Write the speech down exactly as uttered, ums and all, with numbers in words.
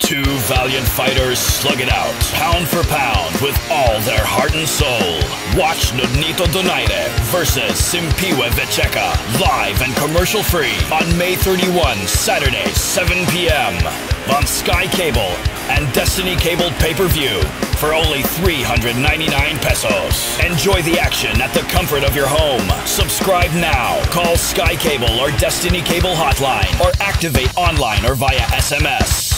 Two valiant fighters slug it out, pound for pound, with all their heart and soul. Watch Nonito Donaire versus Simpiwe Vetyeka, live and commercial-free on May thirty-first, Saturday, seven p m on Sky Cable and Destiny Cable pay-per-view for only three hundred ninety-nine pesos. Enjoy the action at the comfort of your home. Subscribe now. Call Sky Cable or Destiny Cable hotline or activate online or via S M S.